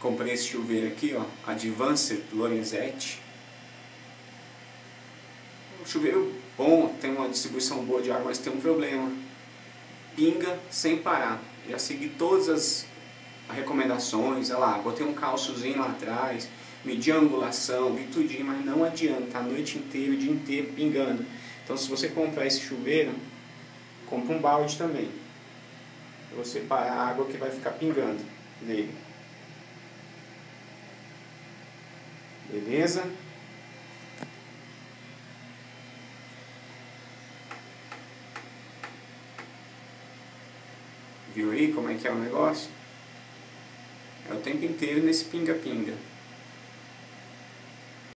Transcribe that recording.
Comprei esse chuveiro aqui, ó, Advanced Lorenzetti. Um chuveiro bom, tem uma distribuição boa de água, mas tem um problema. Pinga sem parar. Já segui todas as recomendações, olha lá, botei um calçozinho lá atrás, medi a angulação, vi tudinho, mas não adianta, tá a noite inteira, o dia inteiro pingando. Então se você comprar esse chuveiro, compra um balde também, pra você parar a água que vai ficar pingando nele. Beleza? Viu aí como é que é o negócio? É o tempo inteiro nesse pinga-pinga.